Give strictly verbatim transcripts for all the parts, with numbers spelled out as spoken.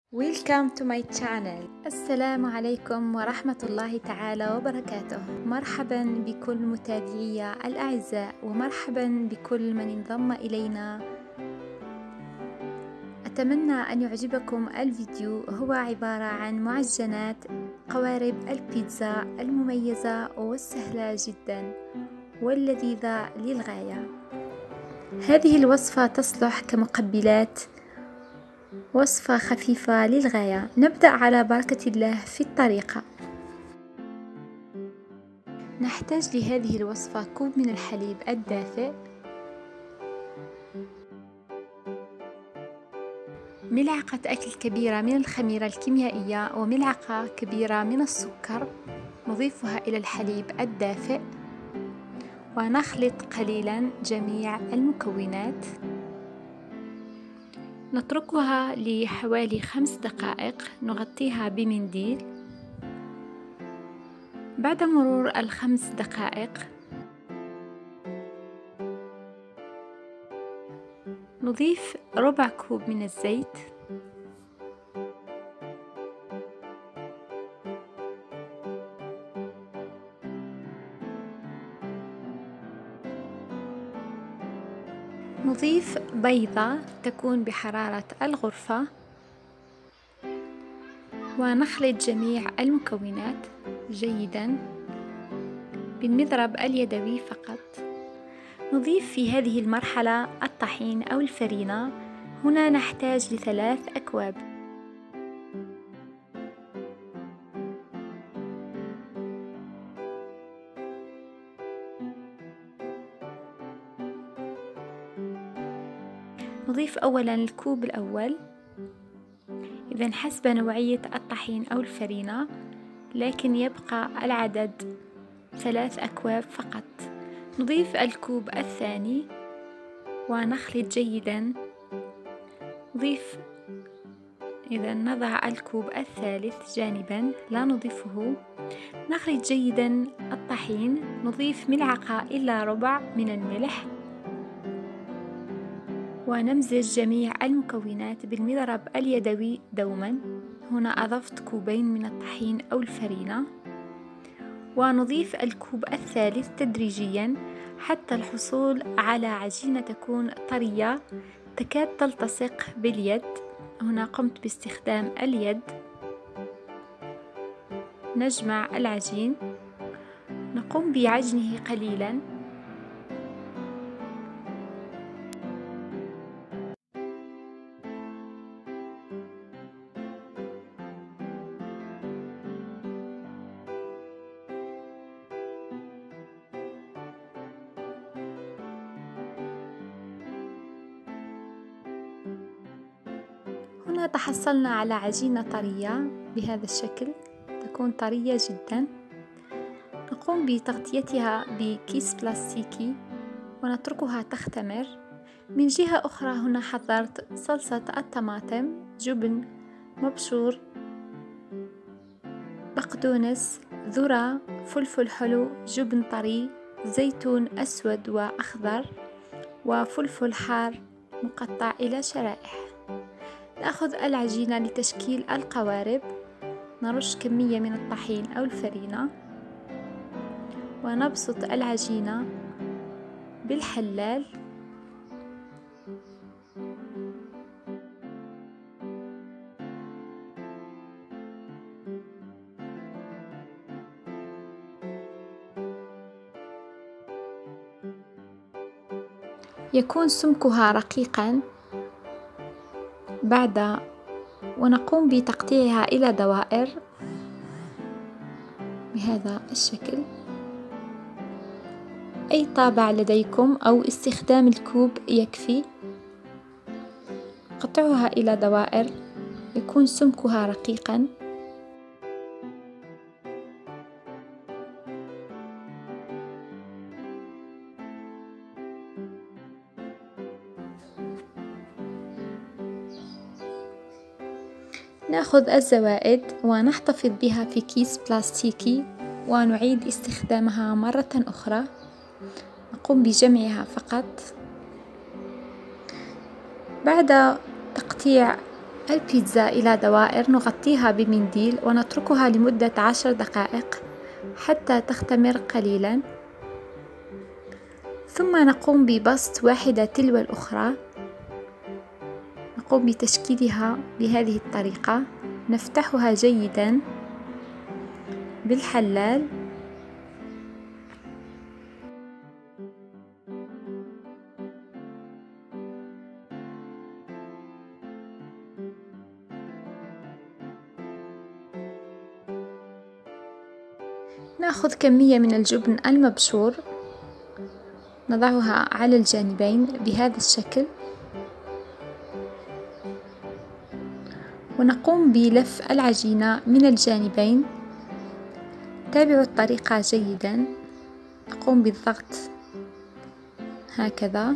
Welcome to my channel. السلام عليكم ورحمة الله تعالى وبركاته. مرحبا بكل متابعي الأعزاء ومرحبا بكل من انضم إلينا. أتمنى أن يعجبكم الفيديو. هو عبارة عن معجنات قوارب البيتزا المميزة والسهلة جدا واللذيذة للغاية. هذه الوصفة تصلح كمقبلات، وصفة خفيفة للغاية. نبدأ على بركة الله في الطريقة. نحتاج لهذه الوصفة كوب من الحليب الدافئ، ملعقة أكل كبيرة من الخميرة الكيميائية وملعقة كبيرة من السكر، نضيفها إلى الحليب الدافئ ونخلط قليلا جميع المكونات. نتركها لحوالي خمس دقائق، نغطيها بمنديل. بعد مرور الخمس دقائق نضيف ربع كوب من الزيت، نضيف بيضة تكون بحرارة الغرفة ونخلط جميع المكونات جيدا بالمضرب اليدوي فقط. نضيف في هذه المرحلة الطحين أو الفرينة. هنا نحتاج لثلاث أكواب. نضيف أولا الكوب الأول، إذن حسب نوعية الطحين أو الفرينة، لكن يبقى العدد ثلاث أكواب فقط. نضيف الكوب الثاني ونخلط جيدا. نضيف إذن نضع الكوب الثالث جانبا لا نضيفه. نخلط جيدا الطحين. نضيف ملعقة إلا ربع من الملح ونمزج جميع المكونات بالمضرب اليدوي دوما. هنا أضفت كوبين من الطحين أو الفرينة، ونضيف الكوب الثالث تدريجيا حتى الحصول على عجينة تكون طرية تكاد تلتصق باليد. هنا قمت باستخدام اليد. نجمع العجين، نقوم بعجنه قليلا. هنا تحصلنا على عجينة طرية بهذا الشكل، تكون طرية جدا. نقوم بتغطيتها بكيس بلاستيكي ونتركها تختمر. من جهة أخرى هنا حضرت صلصة الطماطم، جبن مبشور، بقدونس، ذرة، فلفل حلو، جبن طري، زيتون أسود وأخضر، وفلفل حار مقطع إلى شرائح. نأخذ العجينة لتشكيل القوارب. نرش كمية من الطحين أو الفرينة ونبسط العجينة بالحلال. يكون سمكها رقيقا. بعد ونقوم بتقطيعها إلى دوائر بهذا الشكل. أي طابع لديكم أو استخدام الكوب يكفي. قطعها إلى دوائر يكون سمكها رقيقا. نأخذ الزوائد ونحتفظ بها في كيس بلاستيكي ونعيد استخدامها مرة أخرى. نقوم بجمعها فقط. بعد تقطيع البيتزا إلى دوائر، نغطيها بمنديل ونتركها لمدة عشر دقائق حتى تختمر قليلا، ثم نقوم ببسط واحدة تلو الأخرى. نقوم بتشكيلها بهذه الطريقة، نفتحها جيدا بالحلال نأخذ كمية من الجبن المبشور، نضعها على الجانبين بهذا الشكل، ونقوم بلف العجينة من الجانبين. تابعوا الطريقة جيدا، نقوم بالضغط هكذا،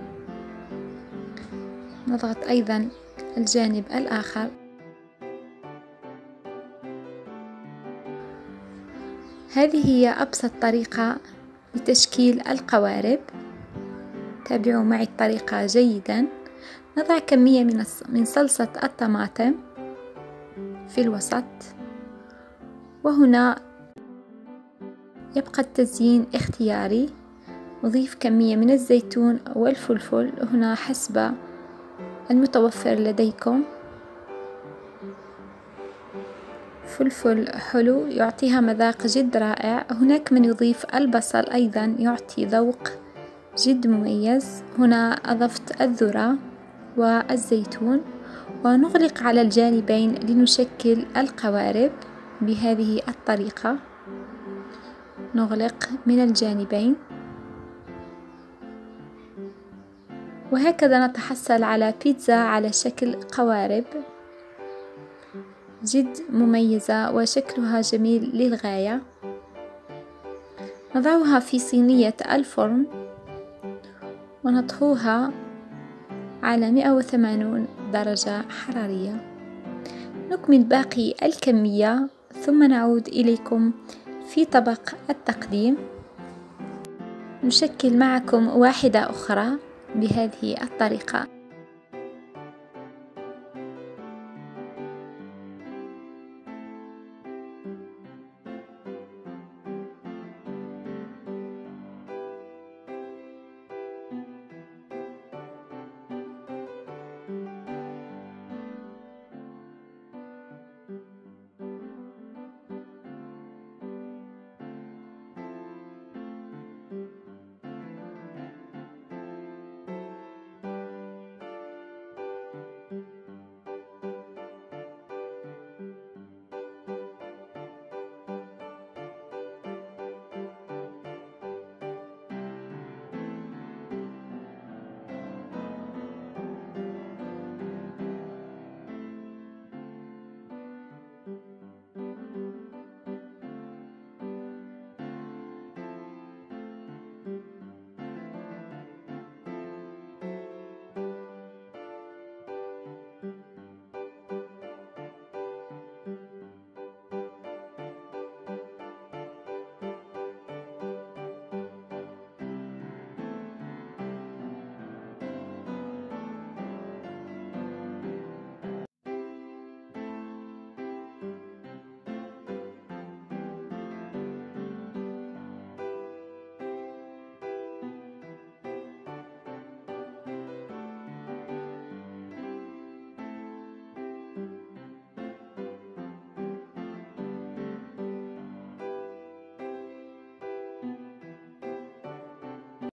نضغط أيضا الجانب الآخر. هذه هي أبسط طريقة لتشكيل القوارب. تابعوا معي الطريقة جيدا. نضع كمية من من صلصة الطماطم في الوسط، وهنا يبقى التزيين اختياري. نضيف كمية من الزيتون والفلفل هنا حسب المتوفر لديكم. فلفل حلو يعطيها مذاق جد رائع. هناك من يضيف البصل أيضا يعطي ذوق جد مميز. هنا أضفت الذرة والزيتون، ونغلق على الجانبين لنشكل القوارب بهذه الطريقة. نغلق من الجانبين، وهكذا نتحصل على بيتزا على شكل قوارب جد مميزة وشكلها جميل للغاية. نضعها في صينية الفرن ونطهوها على مئة وثمانين درجة حرارية. نكمل باقي الكمية ثم نعود إليكم في طبق التقديم. نشكل معكم واحدة أخرى بهذه الطريقة.